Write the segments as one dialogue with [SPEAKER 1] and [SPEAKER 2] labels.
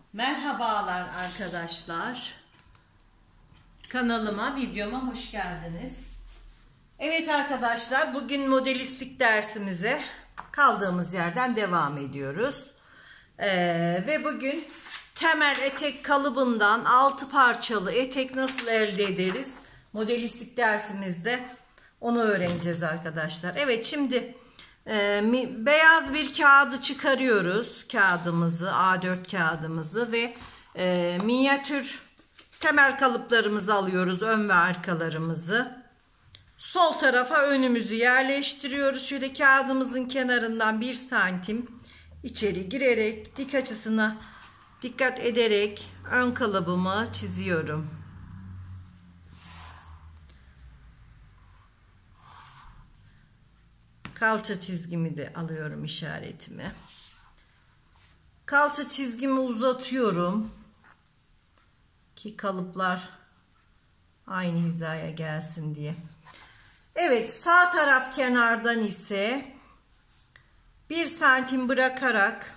[SPEAKER 1] Merhabalar arkadaşlar. Kanalıma, videoma hoş geldiniz. Evet arkadaşlar, bugün modelistik dersimize kaldığımız yerden devam ediyoruz. Ve bugün temel etek kalıbından 6 parçalı etek nasıl elde ederiz? Modelistik dersimizde onu öğreneceğiz arkadaşlar. Evet, şimdi beyaz bir kağıdı çıkarıyoruz, kağıdımızı, A4 kağıdımızı ve minyatür temel kalıplarımızı alıyoruz, ön ve arkalarımızı. Sol tarafa önümüzü yerleştiriyoruz. Şöyle kağıdımızın kenarından 1 santim içeri girerek dik açısına dikkat ederek ön kalıbımı çiziyorum. Kalça çizgimi de alıyorum, işaretimi. Kalça çizgimi uzatıyorum ki kalıplar aynı hizaya gelsin diye. Evet, sağ taraf kenardan ise 1 santim bırakarak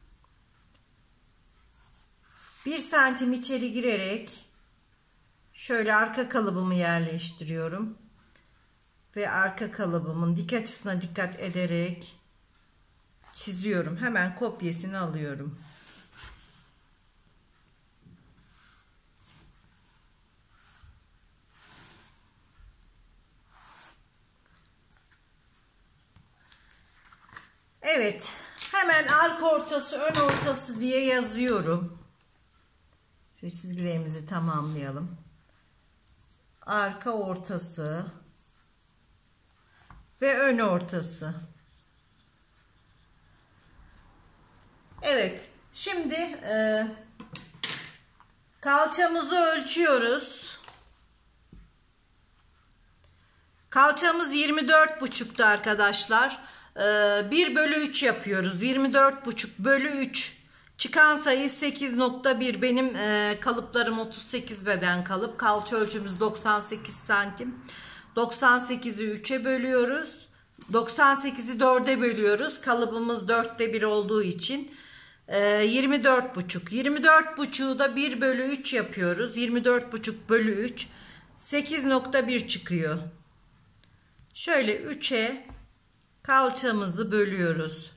[SPEAKER 1] 1 santim içeri girerek şöyle arka kalıbımı yerleştiriyorum. Ve arka kalıbımın dik açısına dikkat ederek çiziyorum. Hemen kopyasını alıyorum. Evet, hemen arka ortası, ön ortası diye yazıyorum. Şöyle çizgilerimizi tamamlayalım. Arka ortası ve ön ortası. Evet, şimdi kalçamızı ölçüyoruz. Kalçamız 24,5'tu arkadaşlar. 1/3 yapıyoruz. 24,5 bölü 3. Çıkan sayı 8,1. Benim kalıplarım 38 beden kalıp. Kalça ölçümüz 98 santim. 98'i 3'e bölüyoruz. 98'i 4'e bölüyoruz. Kalıbımız 4'te 1 olduğu için 24,5. 24,5'u da 1/3 yapıyoruz. 24,5 bölü 3 8,1 çıkıyor. Şöyle 3'e kalçamızı bölüyoruz.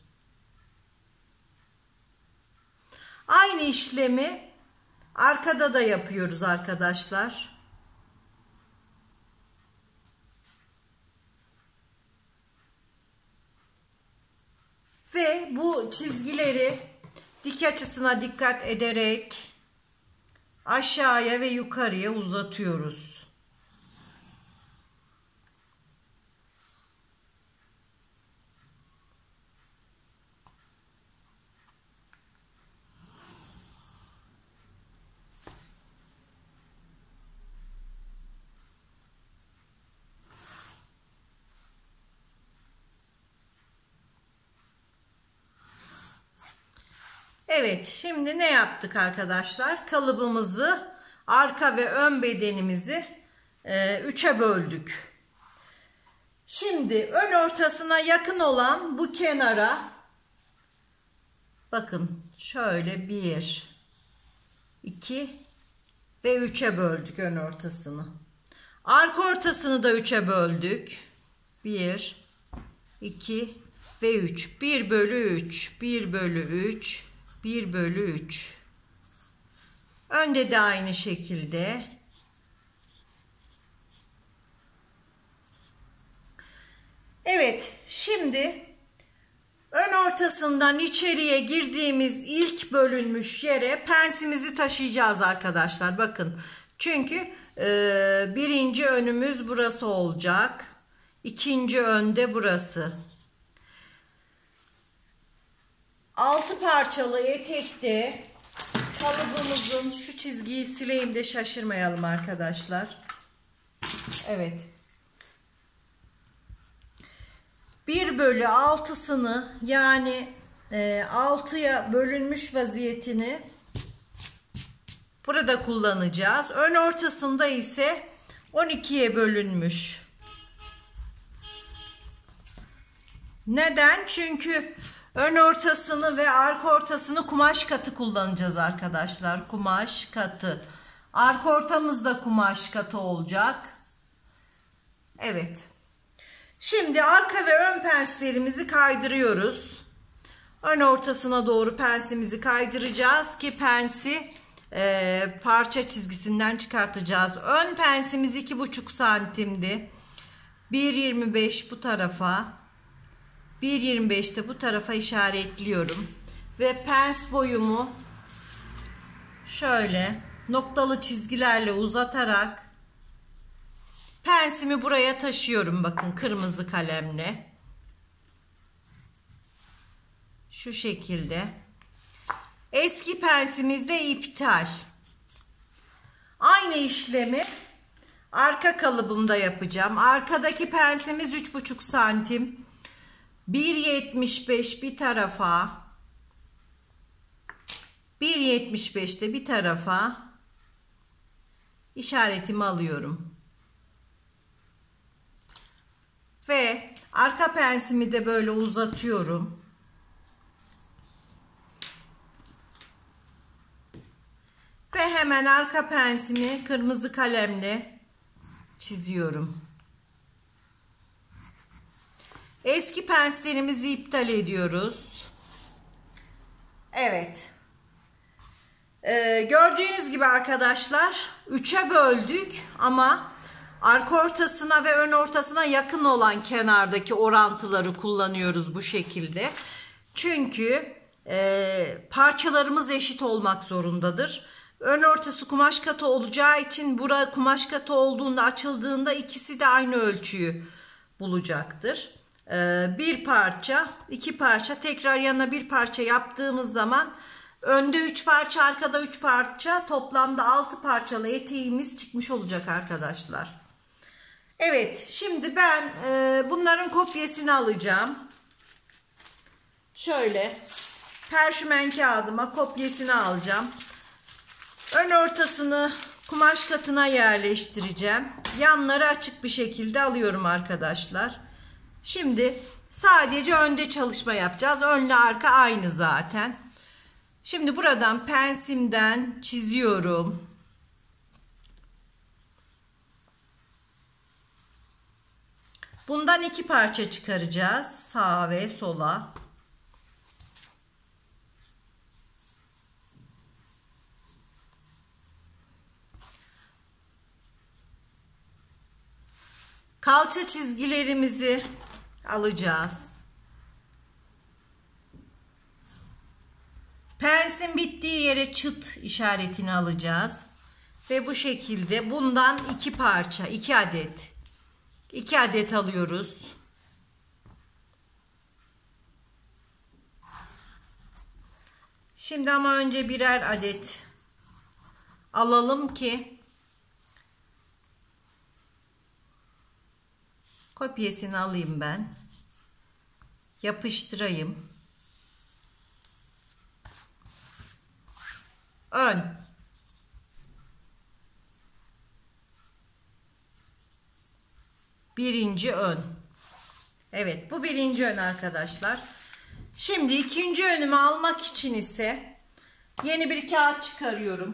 [SPEAKER 1] Aynı işlemi arkada da yapıyoruz arkadaşlar. Ve bu çizgileri dik açısına dikkat ederek aşağıya ve yukarıya uzatıyoruz. Evet, şimdi ne yaptık arkadaşlar? Kalıbımızı, arka ve ön bedenimizi 3'e böldük. Şimdi ön ortasına yakın olan bu kenara bakın, şöyle 1, 2 ve 3'e böldük ön ortasını. Arka ortasını da 3'e böldük. 1, 2 ve 3. 1/3, 1/3, 1/3. Önde de aynı şekilde. Evet, şimdi ön ortasından içeriye girdiğimiz ilk bölünmüş yere pensimizi taşıyacağız arkadaşlar. Bakın, çünkü birinci önümüz burası olacak. İkinci önde burası. 6 parçalı etekte kalıbımızın, şu çizgiyi sileyim de şaşırmayalım arkadaşlar. Evet. 1/6'sını yani 6'ya bölünmüş vaziyetini burada kullanacağız. Ön ortasında ise 12'ye bölünmüş. Neden? Çünkü Ön ortasını ve arka ortasını kumaş katı kullanacağız arkadaşlar. Kumaş katı. Arka ortamız da kumaş katı olacak. Evet. Şimdi arka ve ön penslerimizi kaydırıyoruz. Ön ortasına doğru pensimizi kaydıracağız ki pensi parça çizgisinden çıkartacağız. Ön pensimiz 2,5 santimdi. 1,25 bu tarafa, 1,25 de bu tarafa işaretliyorum. Ve pens boyumu şöyle noktalı çizgilerle uzatarak pensimi buraya taşıyorum. Bakın kırmızı kalemle. Şu şekilde. Eski pensimizde iptal. Aynı işlemi arka kalıbımda yapacağım. Arkadaki pensimiz 3,5 santim. 1,75 bir tarafa. 1,75 de bir tarafa işaretimi alıyorum. Ve arka pensimi de böyle uzatıyorum. Ve hemen arka pensimi kırmızı kalemle çiziyorum. Eski penslerimizi iptal ediyoruz. Evet. Gördüğünüz gibi arkadaşlar 3'e böldük ama arka ortasına ve ön ortasına yakın olan kenardaki orantıları kullanıyoruz bu şekilde. Çünkü parçalarımız eşit olmak zorundadır. Ön ortası kumaş katı olacağı için bura kumaş katı olduğunda açıldığında ikisi de aynı ölçüyü bulacaktır. Bir parça, iki parça tekrar yanına bir parça yaptığımız zaman önde 3 parça, arkada 3 parça, toplamda 6 parçalı eteğimiz çıkmış olacak arkadaşlar. Evet, şimdi ben bunların kopyasını alacağım. Şöyle perşümen kağıdıma kopyasını alacağım. Ön ortasını kumaş katına yerleştireceğim. Yanları açık bir şekilde alıyorum arkadaşlar. Şimdi sadece önde çalışma yapacağız. Önle arka aynı zaten. Şimdi buradan pensimden çiziyorum. Bundan 2 parça çıkaracağız. Sağa ve sola. Kalça çizgilerimizi alacağız. Pensin bittiği yere çıt işaretini alacağız. Ve bu şekilde bundan 2 parça, 2 adet. 2 adet alıyoruz. Şimdi ama önce birer adet alalım ki kopyasını alayım ben. Yapıştırayım. Ön. Birinci ön. Evet, bu birinci ön arkadaşlar. Şimdi ikinci önümü almak için ise yeni bir kağıt çıkarıyorum.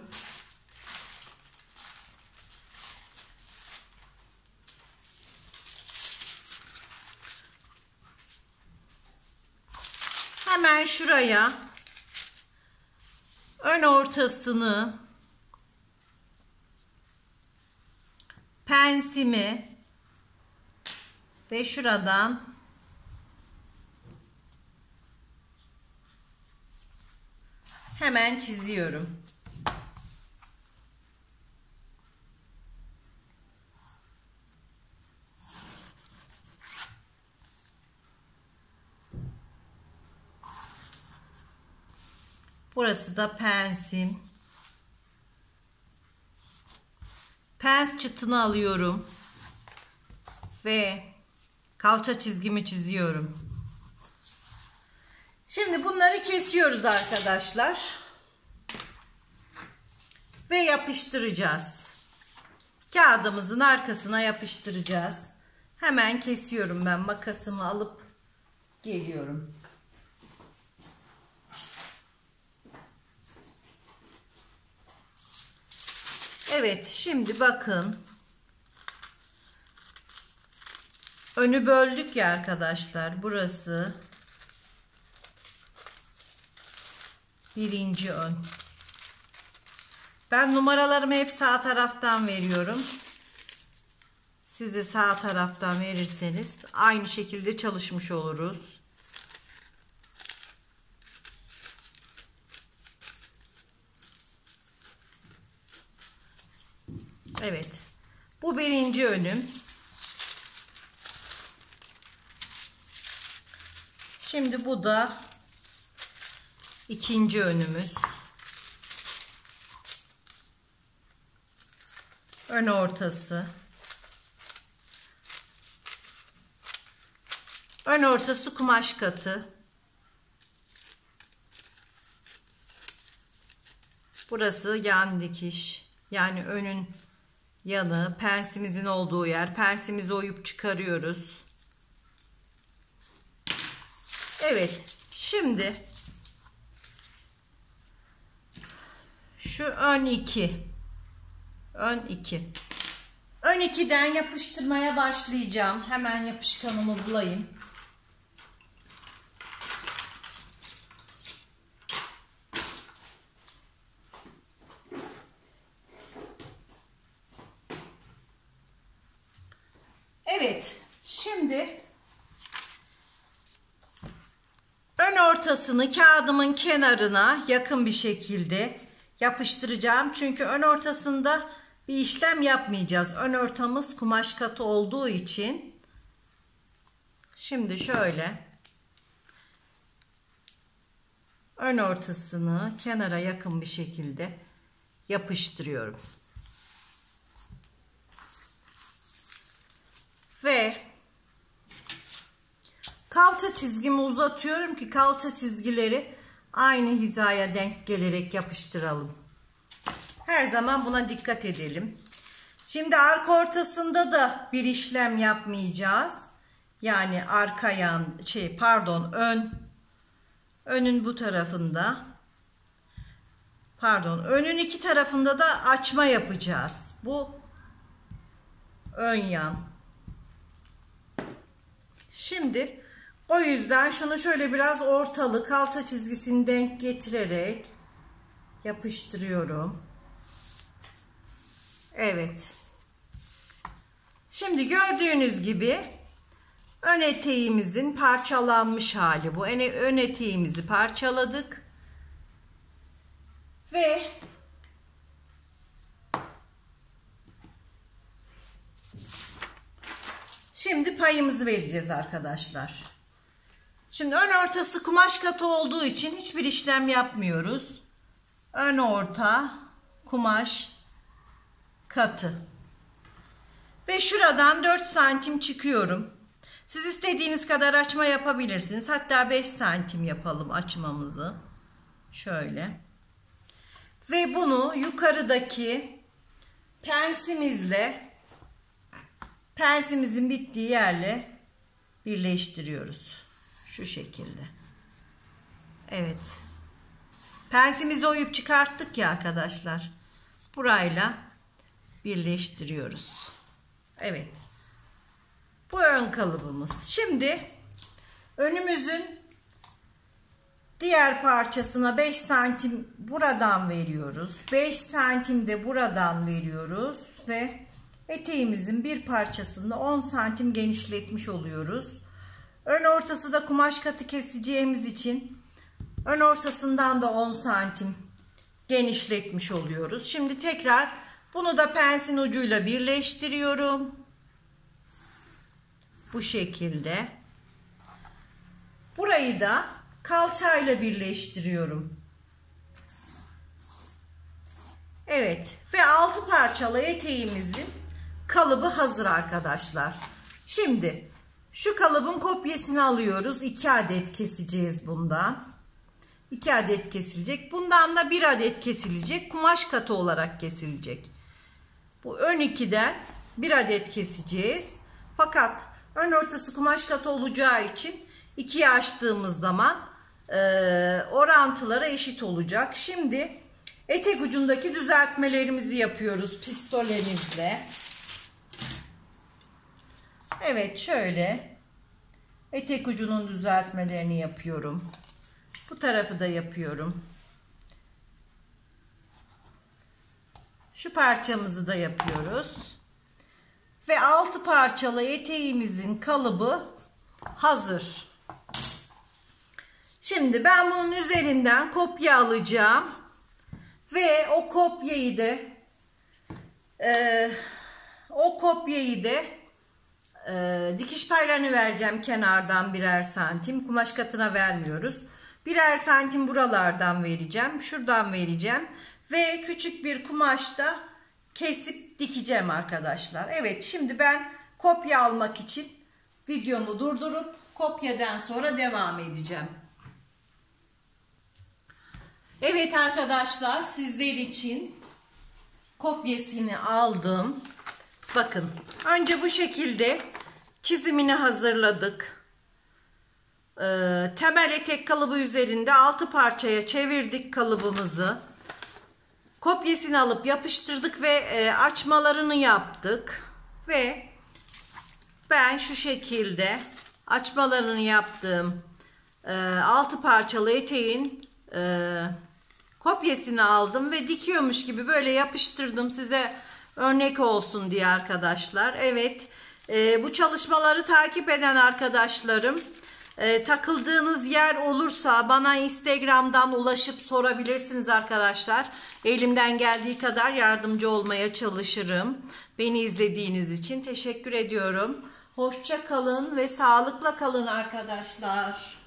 [SPEAKER 1] Hemen şuraya ön ortasını, pensimi ve şuradan hemen çiziyorum. Burası da pensim. Pens çıtını alıyorum ve kalça çizgimi çiziyorum. Şimdi bunları kesiyoruz arkadaşlar ve yapıştıracağız. Kağıdımızın arkasına yapıştıracağız. Hemen kesiyorum, ben makasımı alıp geliyorum. Evet, şimdi bakın. Önü böldük ya arkadaşlar. Burası birinci ön. Ben numaralarımı hep sağ taraftan veriyorum. Siz de sağ taraftan verirseniz aynı şekilde çalışmış oluruz. Evet. Bu birinci önüm. Şimdi bu da ikinci önümüz. Ön ortası. Ön ortası kumaş katı. Burası yan dikiş. Yani önün yanı, pensimizin olduğu yer. Pensimizi oyup çıkarıyoruz. Evet. Şimdi şu ön 2. Ön 2. Ön 2'den yapıştırmaya başlayacağım. Hemen yapışkanımı bulayım. Evet. Şimdi ön ortasını kağıdımın kenarına yakın bir şekilde yapıştıracağım. Çünkü ön ortasında bir işlem yapmayacağız. Ön ortamız kumaş katı olduğu için. Şimdi şöyle ön ortasını kenara yakın bir şekilde yapıştırıyorum. Ve kalça çizgimi uzatıyorum ki kalça çizgileri aynı hizaya denk gelerek yapıştıralım. Her zaman buna dikkat edelim. Şimdi arka ortasında da bir işlem yapmayacağız. Yani arka yan önün bu tarafında önün iki tarafında da açma yapacağız. Bu ön yan. Şimdi o yüzden şunu şöyle biraz ortalı kalça çizgisini denk getirerek yapıştırıyorum. Evet. Şimdi gördüğünüz gibi ön eteğimizin parçalanmış hali bu. Ön eteğimizi parçaladık. Ve şimdi payımızı vereceğiz arkadaşlar. Şimdi ön ortası kumaş katı olduğu için hiçbir işlem yapmıyoruz. Ön orta kumaş katı. Ve şuradan 4 santim çıkıyorum. Siz istediğiniz kadar açma yapabilirsiniz. Hatta 5 santim yapalım açmamızı. Şöyle. Ve bunu yukarıdaki pensimizin bittiği yerle birleştiriyoruz. Şu şekilde. Evet. Pensimizi oyup çıkarttık ya arkadaşlar. Burayla birleştiriyoruz. Evet. Bu ön kalıbımız. Şimdi önümüzün diğer parçasına 5 santim buradan veriyoruz. 5 santim de buradan veriyoruz ve eteğimizin bir parçasını 10 santim genişletmiş oluyoruz. Ön ortası da kumaş katı keseceğimiz için ön ortasından da 10 santim genişletmiş oluyoruz. Şimdi tekrar bunu da pensin ucuyla birleştiriyorum. Bu şekilde. Burayı da kalçayla birleştiriyorum. Evet ve 6 parçalı eteğimizin kalıbı hazır arkadaşlar. Şimdi şu kalıbın kopyasını alıyoruz. 2 adet keseceğiz bundan. 2 adet kesilecek. Bundan da 1 adet kesilecek. Kumaş katı olarak kesilecek. Bu ön 2'den 1 adet keseceğiz. Fakat ön ortası kumaş katı olacağı için 2'ye açtığımız zaman orantılara eşit olacak. Şimdi etek ucundaki düzeltmelerimizi yapıyoruz pistolemizle. Evet, şöyle etek ucunun düzeltmelerini yapıyorum. Bu tarafı da yapıyorum. Şu parçamızı da yapıyoruz. Ve 6 parçalı eteğimizin kalıbı hazır. Şimdi ben bunun üzerinden kopya alacağım. Ve o kopyayı da dikiş paylarını vereceğim kenardan birer santim. Kumaş katına vermiyoruz. Birer santim buralardan vereceğim. Şuradan vereceğim. Ve küçük bir kumaşta kesip dikeceğim arkadaşlar. Evet, şimdi ben kopya almak için videomu durdurup kopyadan sonra devam edeceğim. Evet arkadaşlar, sizler için kopyasını aldım. Bakın, önce bu şekilde çizimini hazırladık. Temel etek kalıbı üzerinde 6 parçaya çevirdik kalıbımızı. Kopyasını alıp yapıştırdık ve açmalarını yaptık. Ve ben şu şekilde açmalarını yaptığım 6 parçalı eteğin kopyasını aldım ve dikiyormuş gibi böyle yapıştırdım, size örnek olsun diye arkadaşlar. Evet, bu çalışmaları takip eden arkadaşlarım, takıldığınız yer olursa bana Instagram'dan ulaşıp sorabilirsiniz arkadaşlar. Elimden geldiği kadar yardımcı olmaya çalışırım. Beni izlediğiniz için teşekkür ediyorum. Hoşça kalın ve sağlıkla kalın arkadaşlar.